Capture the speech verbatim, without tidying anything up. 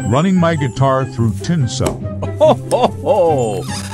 running my guitar through tinsel. Ho, ho, ho!